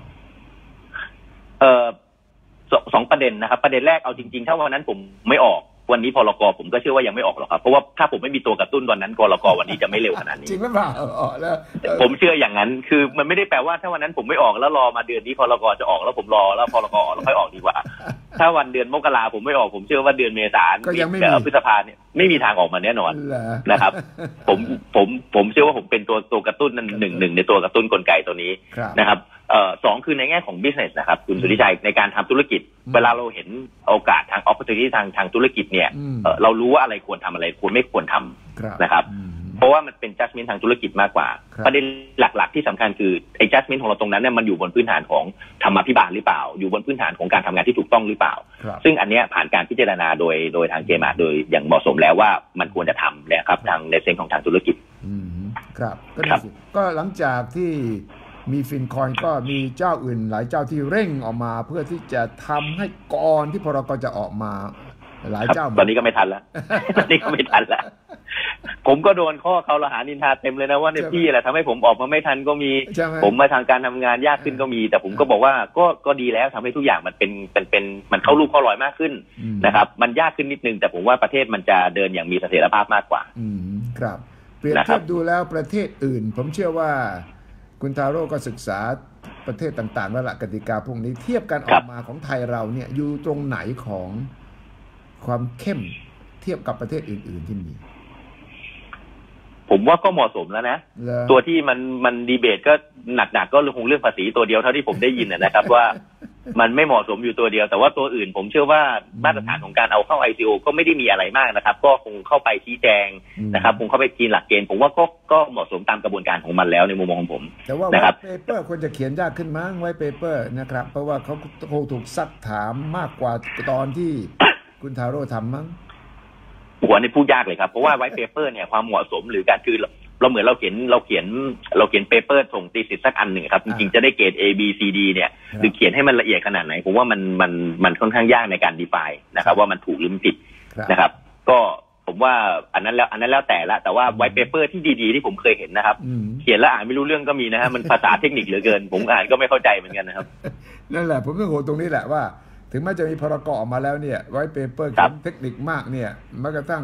สองประเด็นนะครับประเด็นแรกเอาจริงๆถ้าวันนั้นผมไม่ออกวันนี้พรก.ผมก็เชื่อว่ายังไม่ออกหรอกครับเพราะว่าถ้าผมไม่มีตัวกระตุ้นวันนั้นพรก.วันนี้จะไม่เร็วขนาดนี้จริงหรือเปล่าแล้วผมเชื่ออย่างนั้นคือมันไม่ได้แปลว่าถ้าวันนั้นผมไม่ออกแล้วรอมาเดือนนี้พรก.จะออกแล้วผมรอแล้วพรก.ออกแล้วค่อยออกดีกว่าถ้าวันเดือนมกราผมไม่ออกผมเชื่อว่าเดือนเมษายนพฤษภาเนี่ยไม่มีทางออกมาแน่นอนนะครับผมเชื่อว่าผมเป็นตัวกระตุ้นหนึ่งในตัวกระตุ้นกลไกตัวนี้นะครับสองคือในแง่ของ business นะครับคุณสุริชัยในการทำธุรกิจเวลาเราเห็นโอกาสทาง opportunity ทางธุรกิจเนี่ยเรารู้ว่าอะไรควรทำอะไรควรไม่ควรทำนะครับเพราะว่ามันเป็น judgment ทางธุรกิจมากกว่าประเด็นหลักๆที่สำคัญคือไอ้ judgment ของเราตรงนั้นเนี่ยมันอยู่บนพื้นฐานของธรรมาภิบาลหรือเปล่าอยู่บนพื้นฐานของการทำงานที่ถูกต้องหรือเปล่าซึ่งอันเนี้ยผ่านการพิจารณาโดยทางเจมาโดยอย่างเหมาะสมแล้วว่ามันควรจะทำนะครับทางในเซนของทางธุรกิจครับก็หลังจากที่มีฟินคอยก็มีเจ้าอื่นหลายเจ้าที่เร่งออกมาเพื่อที่จะทำให้ก่อนที่พรก.จะออกมาหลายเจ้าตอนนี้ก็ไม่ทันแล้วผมก็โดนข้อคอรหานินทาเต็มเลยนะว่าเนี่ยพี่แหละทำให้ผมออกมาไม่ทันก็มีผมมาทางการทำงานยากขึ้นก็มีแต่ผมก็บอกว่าก็ดีแล้วทำให้ทุกอย่างมันเป็นมันเข้ารูปเข้ารอยมากขึ้นนะครับมันยากขึ้นนิดนึงแต่ผมว่าประเทศมันจะเดินอย่างมีเสถียรภาพมากกว่าครับเปรียบเทียบดูแล้วประเทศอื่นผมเชื่อว่าคุณทาโร่ก็ศึกษาประเทศต่างๆแล้วละกติกาพวกนี้เทียบกันออกมาของไทยเราเนี่ยอยู่ตรงไหนของความเข้มเทียบกับประเทศอื่นๆที่มีผมว่าก็เหมาะสมแล้วนะตัวที่มันดีเบตก็หนักๆก็คงเรื่องภาษีตัวเดียวเท่าที่ผมได้ยินนะครับว่ามันไม่เหมาะสมอยู่ตัวเดียวแต่ว่าตัวอื่นผมเชื่อว่ามาตรฐานของการเอาเข้า ICO ก็ไม่ได้มีอะไรมากนะครับก็คงเข้าไปชี้แจงนะครับคงเข้าไปกินหลักเกณฑ์ผมว่าก็เหมาะสมตามกระบวนการของมันแล้วในมุมมองของผมแต่ว่าไวท์เปเปอร์ควรจะเขียนยากขึ้นมั้งไวท์เปเปอร์นะครับเพราะว่าเขาคงถูกซักถามมากกว่าตอนที่คุณทาโร่ทำมั้งหัวนี่พูดยากเลยครับเพราะว่าไวท์เปเปอร์เนี่ยความเหมาะสมหรือการคือเราเหมือนเราเขียนเปเปอร์ส่งตีสิทธิ์สักอันหนึ่งครับจริงๆจะได้เกรด A B C D เนี่ยหรือเขียนให้มันละเอียดขนาดไหนผมว่ามันค่อนข้างยากในการ define นะครับว่ามันถูกหรือผิดนะครับก็ผมว่าอันนั้นแล้วแต่ว่าไวท์เปเปอร์ที่ดีๆที่ผมเคยเห็นนะครับเขียนแล้วอ่านไม่รู้เรื่องก็มีนะฮะมันภาษาเทคนิคเหลือเกินผมอ่านก็ไม่เข้าใจเหมือนกันนะครับนั่นแหละผมต้องโหตรงนี้แหละว่าถึงแม้จะมีพรก.ออกมาแล้วเนี่ยไวท์เปเปอร์เทคนิคมากเนี่ยแม้กระทั่ง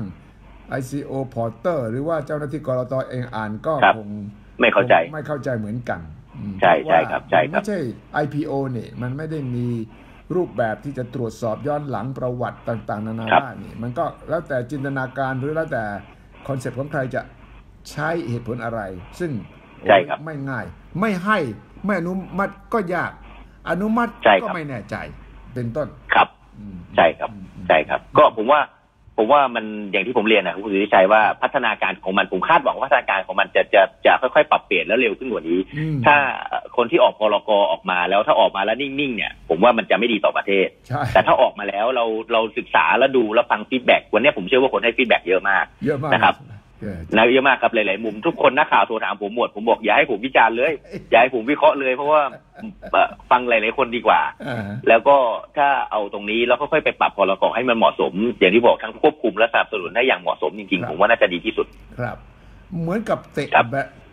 ICO Porter หรือว่าเจ้าหน้าที่กลต.เองอ่านก็คงไม่เข้าใจเหมือนกันใช่ครับไม่ใช่ IPO เนี่ยมันไม่ได้มีรูปแบบที่จะตรวจสอบย้อนหลังประวัติต่างๆนานาได้นี่มันก็แล้วแต่จินตนาการหรือแล้วแต่คอนเซ็ปต์ของใครจะใช้เหตุผลอะไรซึ่งไม่ง่ายไม่ให้ไม่อนุมัติก็ยากอนุมัติก็ไม่แน่ใจเป็นต้นครับใช่ครับก็ผมว่ามันอย่างที่ผมเรียนนะคุณสุริชัยว่าพัฒนาการของมันผมคาดหวังว่าพัฒนาการของมันจะค่อยๆปรับเปลี่ยนแล้วเร็วขึ้นกว่านี้ถ้าคนที่ออกพรก.ออกมาแล้วถ้าออกมาแล้วนิ่งๆเนี่ยผมว่ามันจะไม่ดีต่อประเทศแต่ถ้าออกมาแล้วเราศึกษาแล้วดูแล้วฟังฟีดแบ็กวันนี้ผมเชื่อว่าคนให้ฟีดแบ็กเยอะมากนะครับเยอะมากครับหลายๆมุมทุกคนนักข่าวโทรถามผมหมดผมบอกอย่าให้ผมวิจารณ์เลยอย่าให้ผมวิเคราะห์เลยเพราะว่าฟังหลายๆคนดีกว่าแล้วก็ถ้าเอาตรงนี้แล้วค่อยๆไปปรับพรก.ให้มันเหมาะสมอย่างที่บอกทั้งควบคุมและสนับสนุนให้อย่างเหมาะสมจริงๆผมว่าน่าจะดีที่สุดครับเหมือนกับเตะ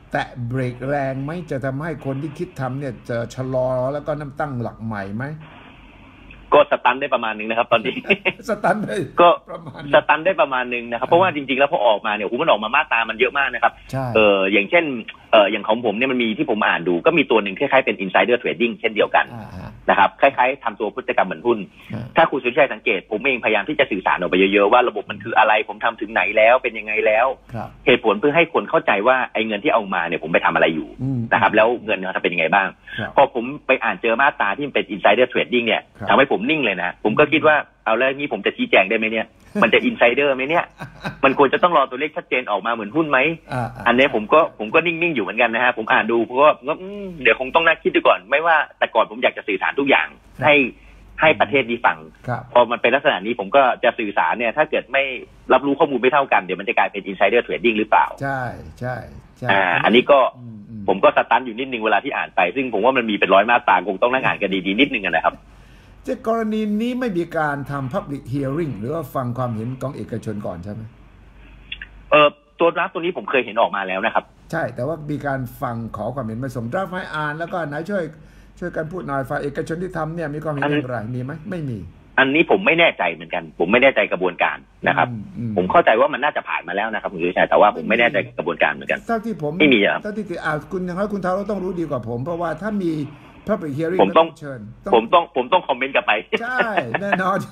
แตะเบรกแรงไหมจะทำให้คนที่คิดทำเนี่ยจะชะลอแล้วก็น้ำตั้งหลักใหม่ไหมก็สตันได้ประมาณนึงนะครับตอนนี้สตันได้ก็สตันได้ประมาณนึงนะครับเพราะว่าจริงๆแล้วพอออกมาเนี่ยมันออกมามาตรามันเยอะมากนะครับอย่างเช่นอย่างของผมเนี่ยมันมีที่ผมอ่านดูก็มีตัวหนึ่งคล้ายๆเป็น insider trading เช่นเดียวกันนะครับคล้ายๆทำตัวพฤติกรรมเหมือนหุ้นถ้าคุณสุทธิชัยสังเกตผมเองพยายามที่จะสื่อสารออกไปเยอะๆว่าระบบมันคืออะไรผมทำถึงไหนแล้วเป็นยังไงแล้วเหตุผลเพื่อให้คนเข้าใจว่าไอ้เงินที่เอามาเนี่ยผมไปทำอะไรอยู่นะครับแล้วเงินเขาจะเป็นยังไงบ้างพอผมไปอ่านเจอมาตราที่เป็น insider trading เนี่ยทำให้ผมนิ่งเลยนะผมก็คิดว่าเอาแล้วนี่ผมจะชี้แจงได้ไหมเนี่ยมันจะ insider ไหมเนี่ยมันควรจะต้องรอตัวเลขชัดเจนออกมาเหมือนหุ้นไหมอันนี้ผมก็นิ่งๆอยู่เหมือนกันนะฮะผมอ่านดูเพราะว่าเดี๋ยวคงต้องน่าคิดดูก่อนไม่ว่าแต่ก่อนผมอยากจะสื่อสารทุกอย่างให้ประเทศนี้ฟังพอมันเป็นลักษณะนี้ผมก็จะสื่อสารเนี่ยถ้าเกิดไม่รับรู้ข้อมูลไม่เท่ากันเดี๋ยวมันจะกลายเป็น insider trading หรือเปล่าใช่ใช่อันนี้ก็ผมก็สตันอยู่นิดนึงเวลาที่อ่านไปซึ่งผมว่ามันมีเป็น100 มาตราคงต้องนั่งอ่านกันดีๆนิดนึงนะครับจะกรณีนี้ไม่มีการทำ public hearing หรือว่าฟังความเห็นของเอกชนก่อนใช่ไหมตัวดราฟต์ตัวนี้ผมเคยเห็นออกมาแล้วนะครับใช่แต่ว่ามีการฟังขอความเห็นมาส่งดราฟต์ให้อ่านแล้วก็ไหนช่วยกันพูดหน่อยฝ่ายเอกชนที่ทำเนี่ยมีความเห็นอย่างไรมีไหมไม่มีอันนี้ผมไม่แน่ใจเหมือนกันผมไม่แน่ใจกระบวนการนะครับผมเข้าใจว่ามันน่าจะผ่านมาแล้วนะครับคุณสุชัยแต่ว่าผมไม่แน่ใจกระบวนการเหมือนกันเท่าที่ผมไม่มีเท่าที่คุณอย่างไรคุณทารุต้องรู้ดีกว่าผมเพราะว่าถ้ามีpublic hearing ผมต้องคอมเมนต์กลับไปใช่แน่นอน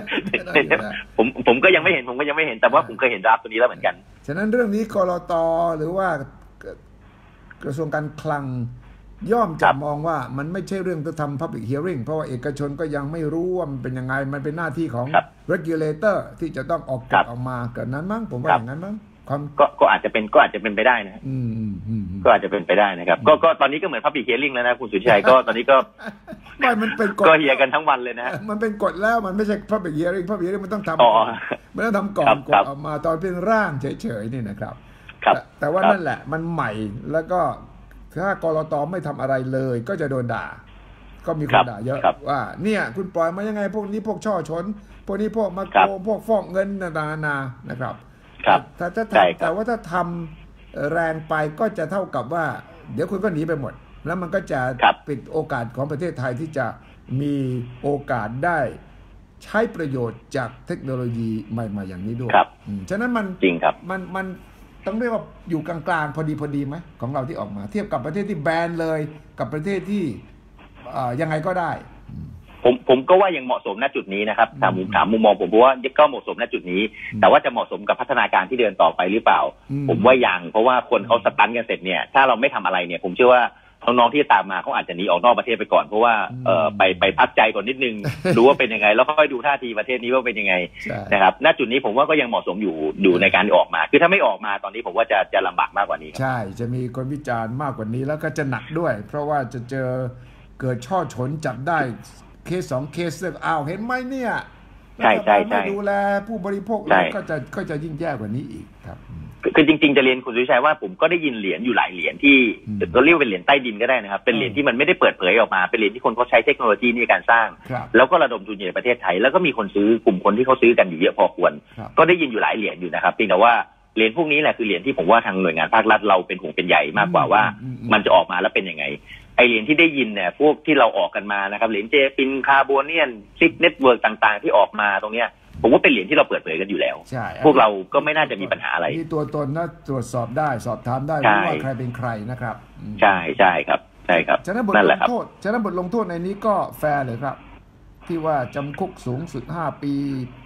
ผมก็ยังไม่เห็นแต่ว่าผมเคยเห็นดราฟต์ตัวนี้แล้วเหมือนกันฉะนั้นเรื่องนี้กลต.หรือว่ากระทรวงการคลังย่อมจะมองว่ามันไม่ใช่เรื่องจะทำ public hearing เพราะว่าเอกชนก็ยังไม่รู้ว่ามันเป็นยังไงมันเป็นหน้าที่ของ regulator ที่จะต้องออกกฎออกมาเกิดนั้นมั้งผมว่าอย่างนั้นมั้งก็อาจจะเป็นไปได้นะก็อาจจะเป็นไปได้นะครับก็ตอนนี้ก็เหมือน public hearing แล้วนะคุณสุชัยก็ตอนนี้ก็มันเป็นกฎก็เฮียกันทั้งวันเลยนะมันเป็นกฎแล้วมันไม่ใช่ public hearing มันต้องทำมันต้องทำก่อนกฎออกมาตอนเป็นร่างเฉยๆนี่นะครับแต่ว่านั่นแหละมันใหม่แล้วก็ถ้ากลต.ไม่ทำอะไรเลยก็จะโดนด่าก็มีคนด่าเยอะว่าเนี่ยคุณปล่อยมายังไงพวกนี้พวกช่อชนพวกนี้พวกมาโกงพวกฟอกเงินนานานะครับแต่ว่าถ้าทำแรงไปก็จะเท่ากับว่าเดี๋ยวคุณก็หนีไปหมดแล้วมันก็จะปิดโอกาสของประเทศไทยที่จะมีโอกาสได้ใช้ประโยชน์จากเทคโนโลยีใหม่ๆอย่างนี้ด้วยฉะนั้นมันจริงครับมันต้องเรียกว่าอยู่กลางๆพอดีไหมของเราที่ออกมาเทียบกับประเทศที่แบนเลยกับประเทศที่ยังไงก็ได้ผมก็ว่ายังเหมาะสมณจุดนี้นะครับถามมุมมองผมเพราะว่าก็เหมาะสมณจุดนี้แต่ว่าจะเหมาะสมกับพัฒนาการที่เดินต่อไปหรือเปล่าผมว่ายังเพราะว่าคนเขาสตันกันเสร็จเนี่ยถ้าเราไม่ทำอะไรเนี่ยผมเชื่อว่าน้องๆที่ตามมาเขาอาจจะหนีออกนอกประเทศไปก่อนเพราะว่าไปพักใจก่อนนิดนึงรู้ว่าเป็นยังไงแล้วค่อยดูท่าทีประเทศนี้ว่าเป็นยังไงนะครับณจุดนี้ผมว่าก็ยังเหมาะสมอยู่ในการออกมาคือถ้าไม่ออกมาตอนนี้ผมว่าจะลำบากมากกว่านี้ใช่จะมีคนวิจารณ์มากกว่านี้แล้วก็จะหนักด้วยเพราะว่าจะเจอเกิดช่อฉนจับได้เคส2เคสอ้าวเห็นไหมเนี่ยใช่ไม่ดูแลผู้บริโภคก็จะยิ่งแย่กว่านี้อีกครับคือจริงๆจะเรียนคุณสุชัยว่าผมก็ได้ยินเหรียญอยู่หลายเหรียญที่เราเรียกเป็นเหรียญใต้ดินก็ได้นะครับเป็นเหรียญที่มันไม่ได้เปิดเผยออกมาเป็นเหรียญที่คนเขาใช้เทคโนโลยีในการสร้างแล้วก็ระดมทุนในประเทศไทยแล้วก็มีคนซื้อกลุ่มคนที่เขาซื้อกันอยู่เยอะพอควรก็ได้ยินอยู่หลายเหรียญอยู่นะครับเพียงแต่ว่าเหรียญพวกนี้แหละคือเหรียญที่ผมว่าทางหน่วยงานภาครัฐเราเป็นห่วงเป็นใหญ่มากกว่าว่ามันจะออกมาแล้วเป็นยังไงไอเหรียญที่ได้ยินเนี่ยพวกที่เราออกกันมานะครับเหรียญเจปินคาร์โบเนียนซิกเน็ตเวิร์กต่างๆที่ออกมาตรงเนี้ยผมว่าเป็นเหรียญที่เราเปิดเผยกันอยู่แล้วพวกเราก็ไม่น่าจะมีปัญหาอะไรที่ตัวตนน่าตรวจสอบได้สอบถามได้ว่าใครเป็นใครนะครับใช่ครับฉะนั้นบทลงโทษในนี้ก็แฟร์เลยครับที่ว่าจำคุกสูงสุด5 ปี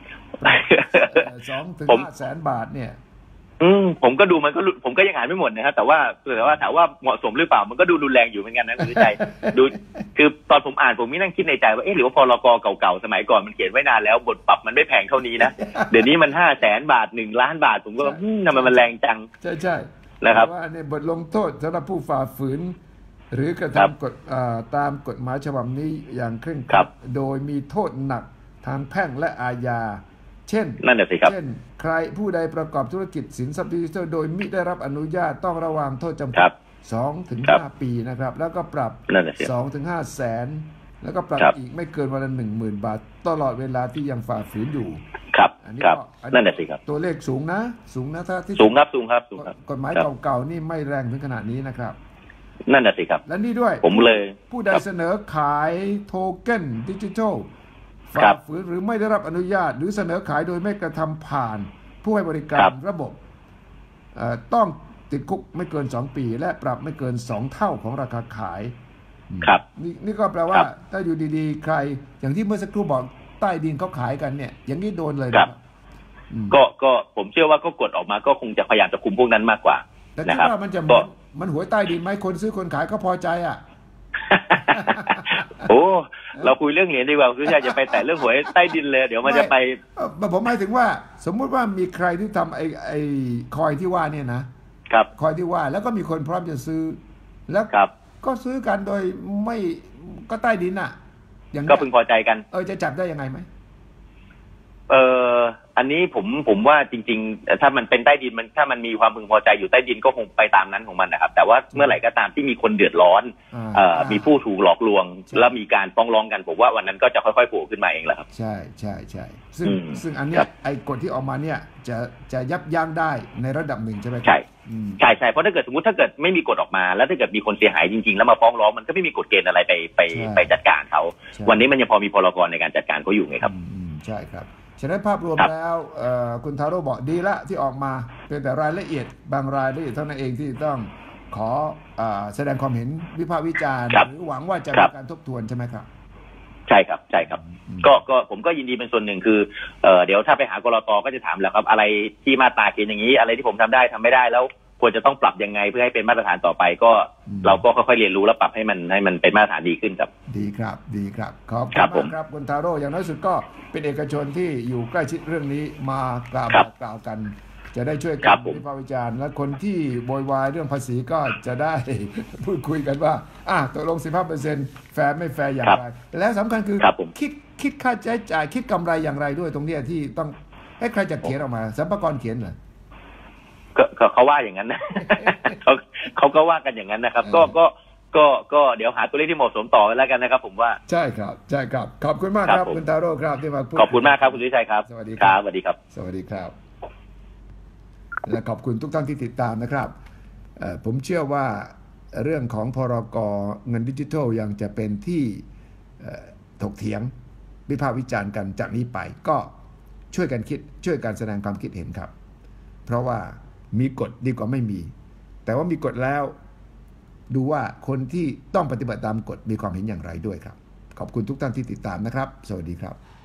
2-5 แสนบาทเนี่ยผมก็ดูผมก็ยังอ่านไม่หมดนะครับแต่ว่าถามว่าเหมาะสมหรือเปล่ามันก็ดูรุนแรงอยู่เหมือนกันนะคุณวิชัยดูคือตอนผมอ่านผมมีนั่งคิดในใจว่าหรือว่าพรก.เก่าๆสมัยก่อนมันเขียนไว้นานแล้วบทปรับมันไม่แพงเท่านี้นะเดี๋ยวนี้มัน500,000 บาท1 ล้านบาทผมก็ทำไมมันแรงจังใช่นะครับว่าในบทลงโทษสำหรับผู้ฝ่าฝืนหรือกระทำกฎตามกฎหมายฉบับนี้อย่างเคร่งครัดโดยมีโทษหนักทางแพ่งและอาญาเช่นใครผู้ใดประกอบธุรกิจสินทรัพย์ดิจิทัลโดยมิได้รับอนุญาตต้องระวังโทษจำคุก2-5 ปีนะครับแล้วก็ปรับ 2-5 แสนแล้วก็ปรับอีกไม่เกินวันละ 10,000 บาทตลอดเวลาที่ยังฝ่าฝืนอยู่ครับนั่นแหละสิครับตัวเลขสูงนะถ้าที่สูงครับกฎหมายเก่าๆนี่ไม่แรงถึงขนาดนี้นะครับนั่นแหละสิครับและนี่ด้วยผมเลยผู้ใดเสนอขายโทเค็นดิจิทัลฝ่าฝืนหรือไม่ได้รับอนุญาตหรือเสนอขายโดยไม่กระทำผ่านผู้ให้บริการระบบต้องติดคุกไม่เกิน2 ปีและปรับไม่เกิน2 เท่าของราคาขายครับนี่ก็แปลว่าถ้าอยู่ดีๆใครอย่างที่เมื่อสักครู่บอกใต้ดินเขาขายกันเนี่ยอย่างนี้โดนเลยครับก็ผมเชื่อว่าก็กดออกมาก็คงจะพยายามจะคุมพวกนั้นมากกว่าแต่คิดว่ามันหวยใต้ดินไหมคนซื้อคนขายก็พอใจอ่ะโอ้เราคุยเรื่องเหรียญดีกว่าคือจะไปแต่เรื่องหวยใต้ดินเลยเดี๋ยวมันจะไปผมหมายถึงว่าสมมุติว่ามีใครที่ทำไอ้คอยที่ว่าเนี่ยนะครับคอยที่ว่าแล้วก็มีคนพร้อมจะซื้อแล้วก็ซื้อกันโดยไม่ก็ใต้ดินอ่ะอย่างก็พึงพอใจกันจะจับได้ยังไงไหมอันนี้ผมว่าจริงๆถ้ามันเป็นใต้ดินถ้ามันมีความพึงพอใจอยู่ใต้ดินก็คงไปตามนั้นของมันนะครับแต่ว่าเมื่อไหร่ก็ตามที่มีคนเดือดร้อนมีผู้ถูกหลอกลวงแล้วมีการฟ้องร้องกันผมว่าวันนั้นก็จะค่อยๆโผล่ขึ้นมาเองแหละครับใช่ซึ่งอันเนี้ยไอ้กฎที่ออกมาเนี่ยจะยับยั้งได้ในระดับหนึ่งใช่ไหมใช่เพราะถ้าเกิดสมมติถ้าเกิดไม่มีกฎออกมาแล้วถ้าเกิดมีคนเสียหายจริงๆแล้วมาฟ้องร้องมันก็ไม่มีกฎเกณฑ์อะไรไปจัดการเขาวันนี้มันยังพอมีพรกในการจัดการเขาอยู่ไงครับใช่ครับฉะนั้นภาพรวมแล้วคุณทาโร่บอกดีละที่ออกมาเป็นแต่รายละเอียดบางรายละเอียดเท่านั้นเองที่ต้องขอแสดงความเห็นวิพากษ์วิจารณ์หรือหวังว่าจะมีการทบทวนใช่ไหมครับใช่ครับก็ผมก็ยินดีเป็นส่วนหนึ่งคือเดี๋ยวถ้าไปหากลต.ก็จะถามแล้วครับอะไรที่มาตราเขียนอย่างนี้อะไรที่ผมทำได้ทำไม่ได้แล้วควรจะต้องปรับยังไงเพื่อให้เป็นมาตรฐานต่อไปก็เราก็ค่อยๆเรียนรู้แล้วปรับให้มันเป็นมาตรฐานดีขึ้นครับดีครับขอบคุณครับคุณทาโร่อย่างน้อยสุดก็เป็นเอกชนที่อยู่ใกล้ชิดเรื่องนี้มากล่าวกันจะได้ช่วยกันวิพากษ์วิจารณ์และคนที่โวยวายเรื่องภาษีก็จะได้พูดคุยกันว่าตกลง 15% แฟร์ไม่แฟร์อย่างไรและสำคัญคือคิดค่าใช้จ่ายคิดกำไรอย่างไรด้วยตรงนี้ที่ต้องให้ใครจะเขียนออกมาสรรพากรเขียนเหรอเขาว่าอย่างนั้นนะเขาก็ว่ากันอย่างนั้นนะครับก็เดี๋ยวหาตัวเลขที่เหมาะสมต่อไปแล้วกันนะครับผมว่าใช่ครับขอบคุณมากครับคุณทาโร่ครับที่มาพูดขอบคุณมากครับคุณวิชัยครับสวัสดีครับสวัสดีครับสวัสดีครับและขอบคุณทุกท่านที่ติดตามนะครับผมเชื่อว่าเรื่องของพรก.เงินดิจิทัลยังจะเป็นที่ถกเถียงวิพากษ์วิจารณ์กันจากนี้ไปก็ช่วยกันคิดช่วยกันแสดงความคิดเห็นครับเพราะว่ามีกฎดีกว่าไม่มีแต่ว่ามีกฎแล้วดูว่าคนที่ต้องปฏิบัติตามกฎมีความเห็นอย่างไรด้วยครับขอบคุณทุกท่านที่ติดตามนะครับสวัสดีครับ